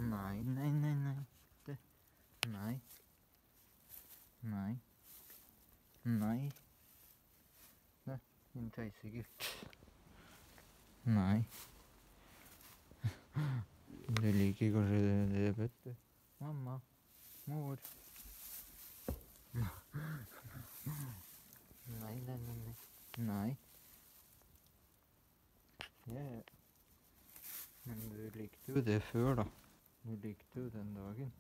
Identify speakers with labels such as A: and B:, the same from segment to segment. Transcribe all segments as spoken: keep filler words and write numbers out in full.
A: Nei, nei, nei, nei. Det. Nei. Nei. Nei. Det. Din tøysegutt. Nei. Du liker kanskje det, det vet du. Mamma. Mor. Nei, nei, nei, nei. Nei. Ja, ja. Men du likte jo det før, da. Du likte jo den dagen.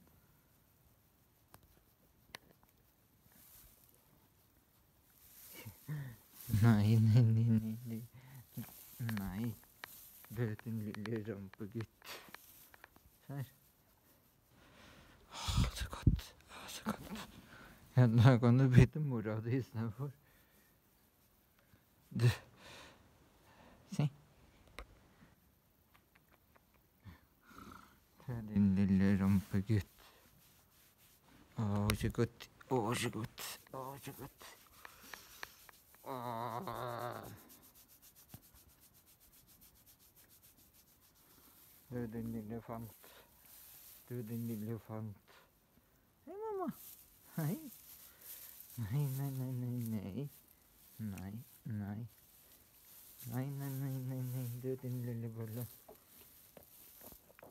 A: Nei, nei, nei, nei, nei. Nei. Du er din lille rampegutt. Ser. Åh, så godt. Åh, så godt. Ja, da kan du bytte mora di i stedet for. Du. Se. Du er din lille rampegutt. Åh, så godt. Åh, så godt. Åh, så godt. Åh. Du er din lille fant. Du er din lille fant. Hei, mamma. Hei. Nei, nei, nei, nei, nei. Nei, nei. Nei, nei, nei, nei, nei. Du er din lille bolle.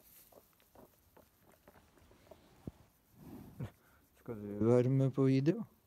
A: Skal du være med på video?